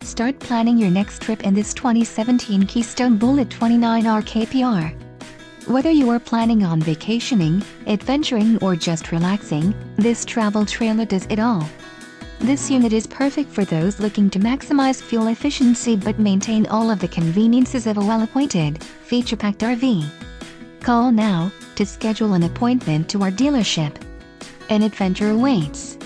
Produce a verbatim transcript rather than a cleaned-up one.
Start planning your next trip in this twenty seventeen Keystone Bullet twenty-nine R K P R. Whether you are planning on vacationing, adventuring or just relaxing, this travel trailer does it all. This unit is perfect for those looking to maximize fuel efficiency but maintain all of the conveniences of a well-appointed, feature-packed R V. Call now to schedule an appointment to our dealership. An adventure awaits.